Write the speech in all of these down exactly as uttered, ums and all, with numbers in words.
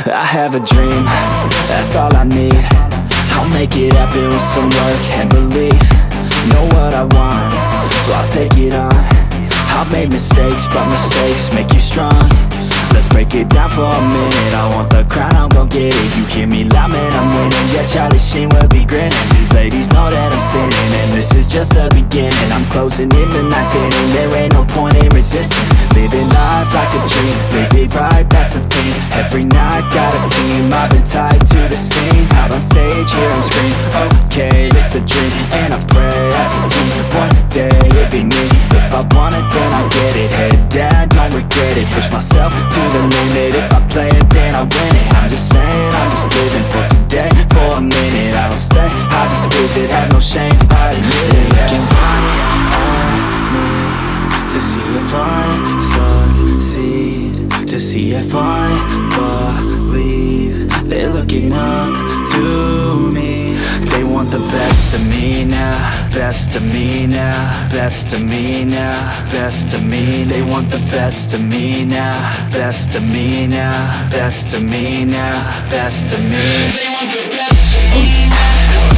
I have a dream, that's all I need. I'll make it happen with some work and belief. Know what I want, so I'll take it on. I've made mistakes, but mistakes make you strong. Let's break it down for a minute. I want the crown, I'm gon' get it. You hear me loud, man, I'm winning. Yeah, Charlie Sheen will be grinning. These ladies know that I'm sinning, and this is just the beginning. I'm closing in the ninth inning. There ain't no point in resisting. Living life like a dream, live it right, that's the thing. Every night got a team, I've been tied to the scene. Out on stage, here I'm screaming, okay, it's a dream. And I pray as a team, one day it'll be me. If I want it, then I get it. Head down, don't regret it. Push myself to the limit. If I play it, then I win it. I'm just saying, I'm just living for today, for a minute. I don't stay, I just visit, have no shame, I admit it. Looking right at me to see if I succeed, to see if I believe. They're looking up to me. They want the best of me now, best of me now, best of me now, best of me. They want the best of me now, best of me now, best of me now, best of me. They want the best of me now.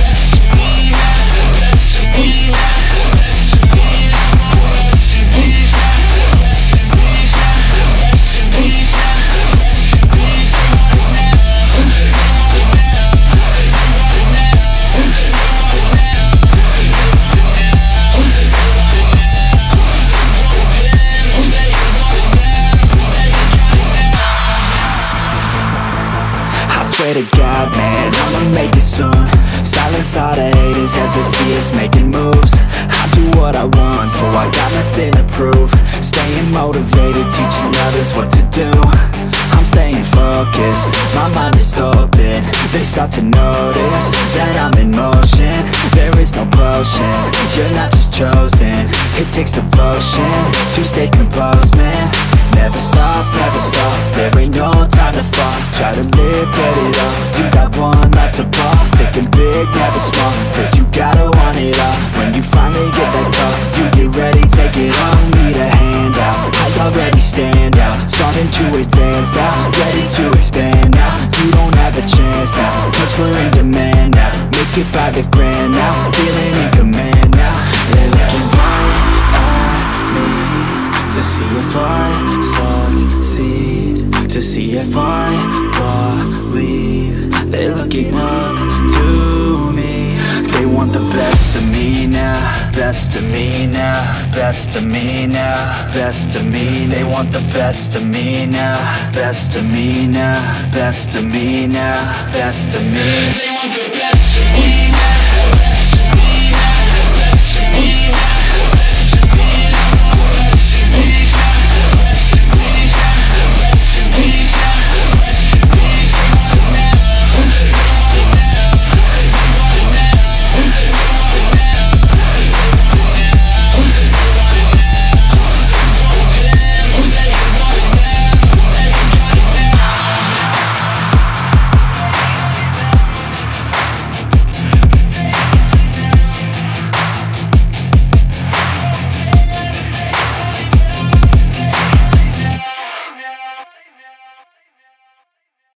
Swear to God, man, I'ma make it soon. Silence all the haters as they see us making moves. I do what I want, so I got nothing to prove. Staying motivated, teaching others what to do. I'm staying focused, my mind is open. They start to notice that I'm in motion. There is no potion, you're not just chosen. It takes devotion to stay composed, man. Never stop, never stop, there ain't no time to fall. Try to live, get it up, you got one life to ball. Thinking big, never small, cause you gotta want it all. When you finally get that call, you get ready, take it on. Need a handout, I already stand out. Starting to advance now, ready to expand now. You don't have a chance now, cause we're in demand now. Make it by the grand now, feeling in command now. They're looking right at me to see if I succeed, to see if I believe. They're looking up to me. They want the best of me now, best of me now, best of me now, best of me. They want the best of me now, best of me now, best of me now, best of me.